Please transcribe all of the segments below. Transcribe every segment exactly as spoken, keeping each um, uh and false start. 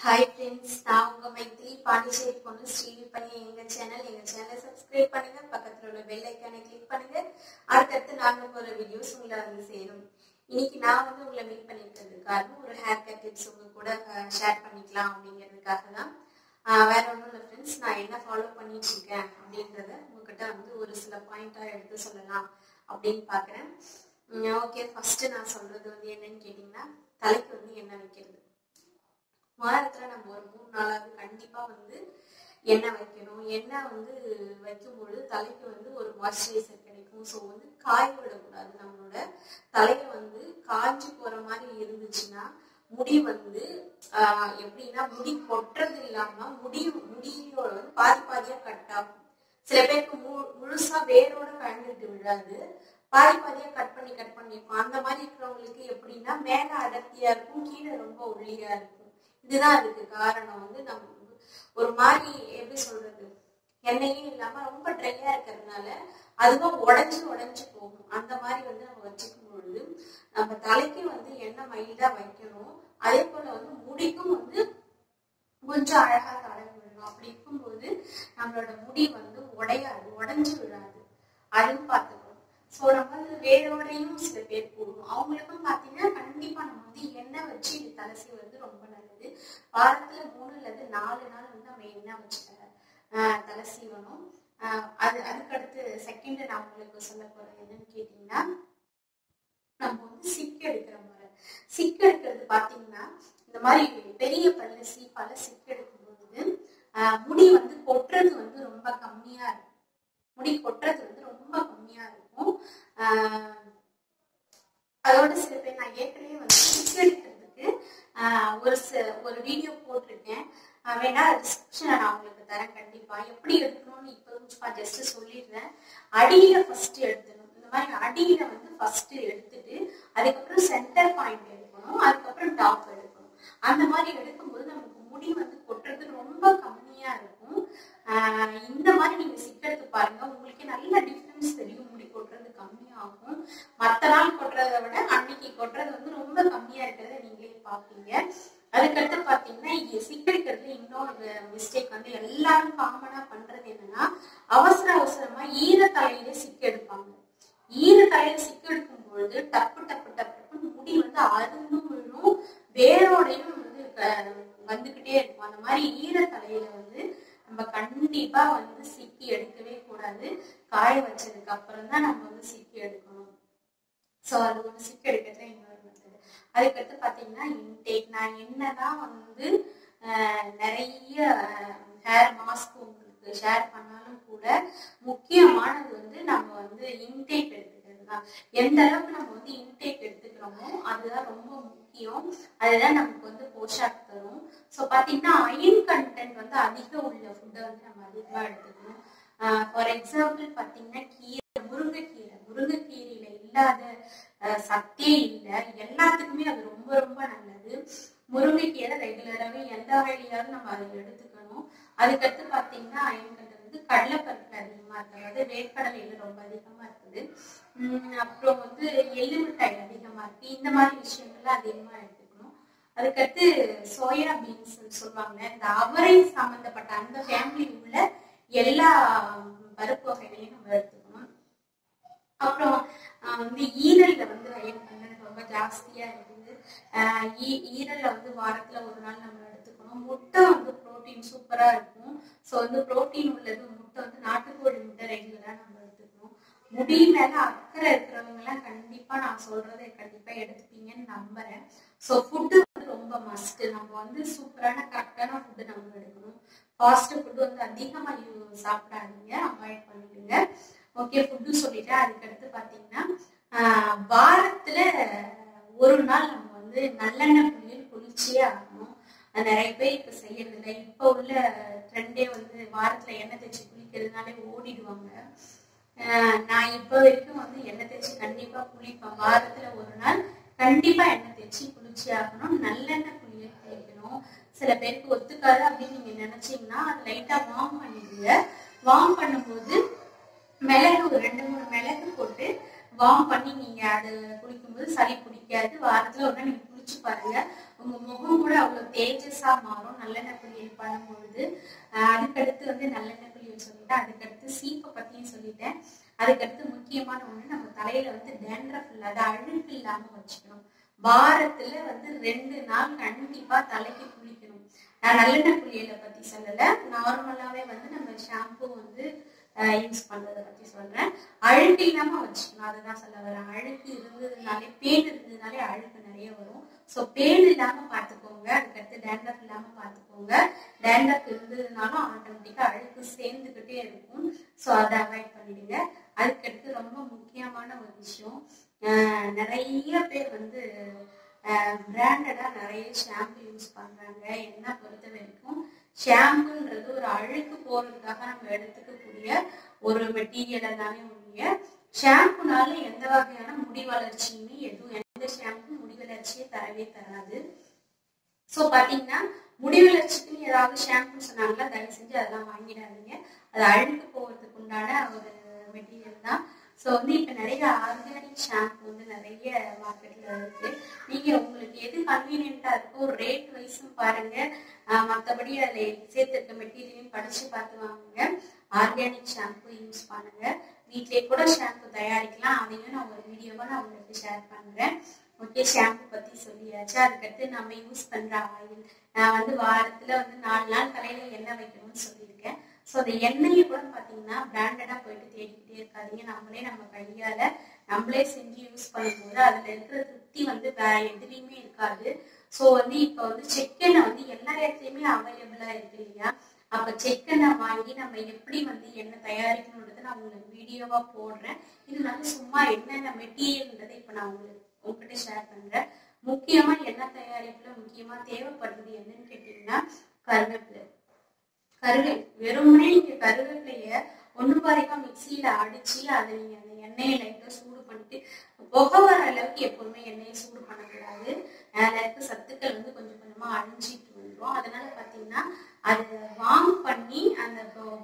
Hi friends, நான் உங்க மைத்திலி பாண்டிச்சேரி பொண்ணு ஸ்ரீவி பண்ணி எங்க சேனல் எங்க சேனலை சப்ஸ்கிரைப் பண்ணுங்க, பக்கத்துல உள்ள பெல் ஐகானை கிளிக் பண்ணுங்க. அடுத்தடுத்து நாங்க போற வீடியோஸ் உங்களை வந்து சேரும். இன்னைக்கு நான் வந்து உங்களை மீட் பண்ணிக்கிறதுக்காக ஒரு ஹேர் கட் டிப்ஸ் உங்க கூட ஷேர் பண்ணிக்கலாம் அப்படிங்கிறதுக்காக தான். வேற ஒன்றும் இல்லை ஃப்ரெண்ட்ஸ், நான் என்ன ஃபாலோ பண்ணிட்டு இருக்கேன் அப்படின்றத உங்ககிட்ட வந்து ஒரு சில பாயிண்டா எடுத்து சொல்லலாம் அப்படின்னு பாக்குறேன். ஓகே, ஃபர்ஸ்ட் நான் சொல்றது வந்து என்னன்னு கேட்டீங்கன்னா, தலைக்கு வந்து எண்ணெய் வைக்கிறது. வாரத்துல நம்ம ஒரு மூணு நாளாவது கண்டிப்பா வந்து எண்ணெய் வைக்கணும். எண்ணெய் வந்து வைக்கும்பொழுது தலைக்கு வந்து ஒரு மாய்ஸ்சரைசர் கிடைக்கும். ஸோ வந்து காய விடக்கூடாது. நம்மளோட தலையை வந்து காய்ச்சி போற மாதிரி இருந்துச்சுன்னா முடி வந்து ஆஹ் எப்படின்னா முடி கொட்டுறது இல்லாம முடி முடியோட வந்து பாதி பாதியா கட் ஆகும். சில பேருக்கு மு முழுசா வேரோட கலந்துட்டு விடாது, பாதி பாதியா கட் பண்ணி கட் பண்ணிருக்கும். அந்த மாதிரி இருக்கிறவங்களுக்கு எப்படின்னா மேல அடர்த்தியா இருக்கும், கீழே ரொம்ப ஒல்லியா இருக்கும். இதுதான் அதுக்கு காரணம். வந்து நம்ம ஒரு மாதிரி எப்படி சொல்றது, எண்ணெயே இல்லாம ரொம்ப ட்ரையா இருக்கிறதுனால அதுவும் உடஞ்சு உடஞ்சு போகும். அந்த மாதிரி வந்து நம்ம வச்சுக்கும் பொழுது நம்ம தலைக்கு வந்து எண்ணெய் மைல்டா வைக்கணும். அதே போல வந்து முடிக்கும் வந்து கொஞ்சம் அழகா தடவி விடணும். அப்படி இருக்கும்போது நம்மளோட முடி வந்து உடையாது, உடஞ்சு விடாது. அதுவும் பார்த்துக்கணும். ஸோ நம்ம வந்து வேரோடையும் சில பேர் போடுவோம். அவங்களுக்கும் பார்த்தீங்கன்னா கண்டிப்பா நம்ம வந்து எண்ணெய் வச்சு இது தலை செய்வது ரொம்ப நல்லது. வாரத்துல மூணு அல்லது நாலு நாள் வந்து நம்ம எண்ணெய் வச்சு ஆஹ் தலை சீவணும். ஆஹ் அது அதுக்கடுத்து செகண்ட் நான் உங்களுக்கு சொல்ல போறேன் என்னன்னு கேட்டீங்கன்னா, நம்ம வந்து சிக்கு எடுக்கிற முறை. சிக்கு எடுக்கிறது பாத்தீங்கன்னா, இந்த மாதிரி பெரிய பல்லு சீப்பால சிக்கு எடுக்கும் பொழுது ஆஹ் முடி வந்து கொட்டுறது வந்து ரொம்ப கம்மியா இருக்கும். முடி கொட்டுறது வந்து ரொம்ப கம்மியா இருக்கும். ஆஹ் அதோட சில பேர் நான் ஏற்கனவே வந்து சிக்கு எடுக்கிறதுக்கு ஆஹ் ஒரு ஒரு வீடியோ போட்டிருக்கேன். வேணா டிஸ்கிரிப்ஷன்ல நான் உங்களுக்கு தரேன் கண்டிப்பா. எப்படி எடுக்கணும்னு இப்போ ஜஸ்ட் சொல்லிடுறேன். அடியில ஃபர்ஸ்ட் எடுத்துணும். இந்த மாதிரி அடியில வந்து ஃபர்ஸ்ட் எடுத்துட்டு அதுக்கப்புறம் சென்டர் பாயிண்ட் எடுக்கணும், அதுக்கப்புறம் டாப் எடுக்கணும். அந்த மாதிரி எடுக்கும்போது நமக்கு முடி வந்து கொட்டுறது ரொம்ப கம்மியா இருக்கும். ஆஹ் இந்த மாதிரி நீங்க சிக்கெடுத்து பாருங்க, உங்களுக்கே நல்ல டிஃபரன்ஸ் தெரியும். முடி கொட்டுறது கம்மியாகும். மற்ற நாள் கொட்டுறதை விட அன்னைக்கு கொட்டுறது வந்து ரொம்ப கம்மியா இருக்கிறத நீங்களே பாப்பீங்க. அதுக்கடுத்து பாத்தீங்கன்னா, சிக்கெடுக்கிறதுல இன்னொரு மிஸ்டேக் வந்து எல்லாரும் காமனா பண்றது என்னன்னா, அவசர அவசரமா ஈர தலையில சிக்கு எடுப்பாங்க. ஈர தலையில சிக்கு எடுக்கும் பொழுது டப்பு டப்பு டப்பு முடி வந்து அருந்தும் விழும், வேரோடையும் வந்து வந்துகிட்டே இருக்கும். அந்த மாதிரி ஈர தலையில வந்து நம்ம கண்டிப்பா வந்து சிக்கி எடுக்கவே கூடாது. காய வச்சதுக்கு அப்புறம் தான் நம்ம வந்து சிக்கி எடுக்கணும். சோ அது வந்து சிக்கி எடுக்கிறது இன்னொரு மெத்தட். அதுக்கடுத்து பாத்தீங்கன்னா இன்டேக். நான் என்னதான் வந்து ஆஹ் நிறைய ஹேர் மாஸ்க் உங்களுக்கு ஷேர் பண்ணாலும் கூட முக்கியமானது வந்து நம்ம வந்து இன்டேக் எடுத்துக்கிறது தான். எந்த அளவுக்கு நம்ம வந்து இன்டேக் எடுத்துக்கிறோமோ அதுதான் ரொம்ப முக்கியம். அதுதான் நமக்கு வந்து போஷாக் தரும். ஸோ பாத்தீங்கன்னா அயன் கண்டென்ட் வந்து அதிகம் உள்ள ஃபுட்டை வந்து நம்ம அதிகமா எடுத்துக்கணும். ஆஹ் ஃபார் எக்ஸாம்பிள் பாத்தீங்கன்னா கீரை, முருங்கைக்கீரை. முருங்கைக்கீரையில இல்லாத சத்தே இல்லை, எல்லாத்துக்குமே அது ரொம்ப ரொம்ப நல்லது. முருங்கைக்கீரை ரெகுலராகவே எந்த வழியாவது நம்ம அதை எடுத்துக்கணும். அதுக்கடுத்து பாத்தீங்கன்னா அயன் கண்டென்ட் வந்து கடலைப்பருப்புல அதிகமா இருக்கு, அதாவது வேர்க்கடலையில ரொம்ப அதிகமா இருக்குது. உம் அப்புறம் வந்து எள்ளு மிட்டாய் அதிகமா இருக்கு. இந்த மாதிரி விஷயங்கள்லாம் அதிகமா எடுத்துக்கணும். அதுக்கடுத்து சோயா பீன்ஸ் சொல்லுவாங்க, இந்த அவரை சம்பந்தப்பட்ட அந்த ஃபேமிலி உள்ள எல்லா பருப்பு வகைகளையும் நம்ம எடுத்துக்கணும். அப்புறம் வந்து ஈரல்ல வந்து அயன் கண்டென்ட் ரொம்ப ஜாஸ்தியா இருக்குது. ஆஹ் ஈரல்ல வந்து வாரத்துல ஒரு நாள் நம்ம எடுத்துக்கணும். முட்டை வந்து புரோட்டீன் சூப்பரா இருக்கும். ஸோ வந்து புரோட்டீன் உள்ளது முட்டை வந்து நாட்டுக்கோழி முட்டை ரெகுலரா நம்ம எடுத்துக்கணும். முடி மேல அக்கறை இருக்கிறவங்க எல்லாம் கண்டிப்பா நான் சொல்றதை கண்டிப்பா எடுத்துப்பீங்கன்னு நம்புறேன். ஸோ ஃபுட்டு வந்து ரொம்ப மஸ்ட். நம்ம வந்து சூப்பரான கரெக்டான ஃபுட்டு நம்ம எடுக்கணும். ஃபாஸ்ட் ஃபுட்டு வந்து அதிகமா சாப்பிடாதீங்க, அவாய்ட் பண்ணிடுங்க. ஓகே, ஃபுட்டு சொல்லிட்டேன். அதுக்கடுத்து பாத்தீங்கன்னா ஆஹ் வாரத்துல ஒரு நாள் நம்ம வந்து நல்லெண்ணெய் குளியல் குளிர்ச்சியே ஆகணும். நிறைய பேர் இப்ப செய்யறது இல்லை. இப்ப உள்ள ட்ரெண்டே வந்து வாரத்துல எண்ணெய் தேய்ச்சி குளிக்கிறதுனாலே ஓடிடுவாங்க. ஆஹ் நான் இப்ப வரைக்கும் வந்து எண்ணெய் தேய்ச்சி கண்டிப்பா குளிப்பேன். வாரத்துல ஒரு நாள் கண்டிப்பா எண்ணெய் தேய்ச்சி குளிர்ச்சி ஆகணும். நல்லெண்ணெய் குளியல் குளிக்கணும். சில பேருக்கு ஒத்துக்காது அப்படின்னு நீங்க நினைச்சீங்கன்னா அது லைட்டா வார்ம் பண்ணிடுங்க. வார்ம் பண்ணும்போது மிளகு ஒரு ரெண்டு மூணு மிளகு போட்டு வார்ம் பண்ணி நீங்க அது குளிக்கும்போது சளி பிடிக்காது. வாரத்துல ஒரு நாள் நீங்க குளிச்சு பாருங்க, உங்க முகம் கூட அவ்வளவு தேஜஸா மாறும் நல்லெண்ணெய் குளியல் பண்ணும் பொழுது. அதுக்கடுத்து வந்து நல்லெண்ணெய் குளியல் சொல்லிட்டேன். அதுக்கடுத்து சீப்பை பத்தியும் சொல்லிட்டேன். அதுக்கடுத்து முக்கியமான ஒண்ணு, நம்ம தலையில வந்து டேண்ட்ரஃப் இல்லாத அழுக்கு இல்லாம வச்சுக்கணும். வாரத்துல வந்து ரெண்டு நாள் கண்டிப்பா தலைக்கு குளிக்கணும். நான் நல்லெண்ணெய் குளியலை பத்தி சொல்லல, நார்மலாவே வந்து நம்ம ஷாம்பு வந்து யூஸ் பண்றதை பத்தி சொல்றேன். அழுக்கு இல்லாம வச்சுக்கணும், அதுதான் சொல்ல வரேன். அழுக்கு இருந்ததுனாலே, பேன் இருந்ததுனாலே அழுக்கு நிறைய வரும். ஸோ பேன் இல்லாம பார்த்துக்கோங்க. அதுக்கடுத்து டேண்ட்ரஃப் இல்லாம பார்த்துக்கோங்க. டேண்ட்ரஃப் இருந்ததுனாலும் ஆட்டோமேட்டிக்கா அழுக்கு சேர்ந்துக்கிட்டே இருக்கும். ஸோ அதை அவாய்ட் பண்ணிடுங்க. அதுக்கடுத்து ரொம்ப முக்கியமான ஒரு விஷயம், நிறைய பேர் வந்து பிராண்டடா நிறைய ஷாம்பு யூஸ் பண்றாங்க. என்ன பொறுத்த வரைக்கும் ஷாம்புன்றது ஒரு அழுக்கு போறதுக்காக நம்ம எடுத்துக்கக்கூடிய ஒரு மெட்டீரியலை தானே ஒழிய, ஷாம்புனால எந்த வகையான முடி வளர்ச்சியுமே எதுவும், எந்த ஷாம்பு முடி வளர்ச்சியை தரவே தராது. ஸோ பாத்தீங்கன்னா முடி வளர்ச்சிக்குன்னு ஏதாவது ஷாம்பு சொன்னாங்களா, தயவு செஞ்சு அதெல்லாம் வாங்கிடாதீங்க. அது அழுக்கு போகிறதுக்கு உண்டான ஒரு மெட்டீரியல் தான். ஸோ வந்து இப்போ நிறைய ஆர்கானிக் ஷாம்பு வந்து நிறைய மார்க்கெட்ல இருக்கு. நீங்க உங்களுக்கு எது கன்வீனியன்ட்டா இருக்கோ ரேட் வைஸும் பாருங்க, மற்றபடி அதில் சேர்த்துருக்க மெட்டீரியலையும் படிச்சு பார்த்து வாங்குங்க. ஆர்கானிக் ஷாம்பு யூஸ் பண்ணுங்க. வீட்டிலே கூட ஷாம்பு தயாரிக்கலாம். அதையும் நான் ஒரு வீடியோவா நான் உங்களுக்கு ஷேர் பண்றேன். ஓகே, ஷாம்பு பத்தி சொல்லியாச்சு. அதுக்கடுத்து நம்ம யூஸ் பண்ற ஆயில், நான் வந்து வாரத்துல வந்து நாலு நாள் தலையில எண்ணெய் வைக்கணும்னு சொல்லியிருக்கேன். ஸோ அந்த எண்ணெயை கூட பார்த்தீங்கன்னா பிராண்டடா போயிட்டு தேடிக்கிட்டே இருக்காதீங்க. நம்மளே நம்ம கையால நம்மளே செஞ்சு யூஸ் பண்ணும்போது அதுல இருக்கிற திருப்தி வந்து வேற எதுலையுமே இருக்காது. ஸோ வந்து இப்போ வந்து செக்கெண்ணெய் வந்து எல்லா இடத்துலையுமே அவைலபிளா இருக்கு இல்லையா? அப்ப செக்கெண்ணெய் வாங்கி நம்ம எப்படி வந்து எண்ணெய் தயாரிக்கணுன்றதை நான் உங்களுக்கு வீடியோவா போடுறேன். இது வந்து சும்மா என்னென்ன மெட்டீரியல்ன்றதை இப்போ நான் உங்களுக்கு உங்ககிட்ட ஷேர் பண்றேன். முக்கியமா எண்ணெய் தயாரிப்புல முக்கியமா தேவைப்படுறது என்னன்னு கேட்டீங்கன்னா கருவேப்பிலை. கருவே வெறுமனே நீங்க கருவேப்பிலைய ஒண்ணு பாரிக்கா மிக்சியில அடிச்சு அதை நீங்க அந்த எண்ணெயை லைட்டா சூடு பண்ணிட்டு, புகை வர அளவுக்கு எப்பவுமே எண்ணெயை சூடு பண்ணக்கூடாது. அதுல இருக்க சத்துக்கள் வந்து கொஞ்சம் கொஞ்சமா அழிஞ்சிட்டு வந்துடும். அதனால பாத்தீங்கன்னா அதை வார்ம் பண்ணி அந்த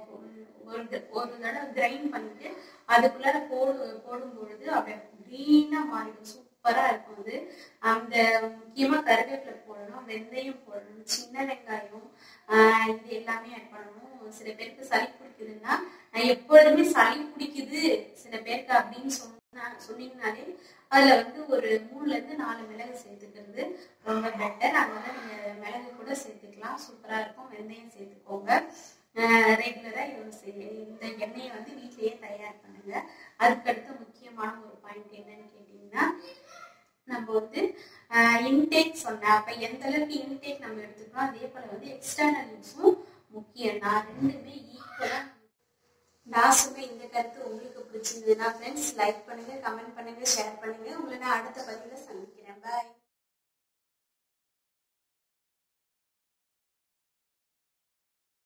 ஒரு ஒரு தடவை கிரைண்ட் பண்ணிட்டு அதுக்குள்ளார போடு போடும் பொழுது அப்படியே கிரீனா மாறிடும். சூப்பரா இருக்கும் அது. அந்த முக்கியமா கருவேப்பிலை போடணும், வெந்தயம் போடணும், சின்ன வெங்காயம், ஆஹ் இது எல்லாமே ஆட் பண்ணணும். சில பேருக்கு சளி பிடிக்குதுன்னா, நான் எப்பொழுதுமே சளி பிடிக்குது சில பேருக்கு அப்படின்னு சொன்னா சொன்னீங்கன்னாலே அதுல வந்து ஒரு மூணுல இருந்து நாலு மிளகு சேர்த்துக்கிறது ரொம்ப பெட்டர். அதனால நீங்க மிளகு கூட சேர்த்துக்கலாம், சூப்பரா இருக்கும். வெந்தயம் சேர்த்துக்கோங்க. ஆஹ் ரெகுலரா இது இந்த எண்ணெயை வந்து வீட்லயே தயார் பண்ணுங்க. அதுக்கடுத்து முக்கியமான ஒரு பாயிண்ட் என்னன்னு கேட்டீங்கன்னா, நம்ம வந்து இன்டேக் சொன்னேன். அப்ப எந்த அளவுக்கு இன்டேக் நம்ம எடுத்துக்கணும், அதே போல வந்து எக்ஸ்டர்னல் யூஸும் முக்கியம். நான் ரெண்டுமே ஈக்குவலா. நான் சொன்ன இந்த கருத்து உங்களுக்கு பிடிச்சிருந்ததுன்னா ஃப்ரெண்ட்ஸ் லைக் பண்ணுங்க, கமெண்ட் பண்ணுங்க, ஷேர் பண்ணுங்க. உங்களை நான் அடுத்த பதிவுல சந்திக்கிறேன். பாய்.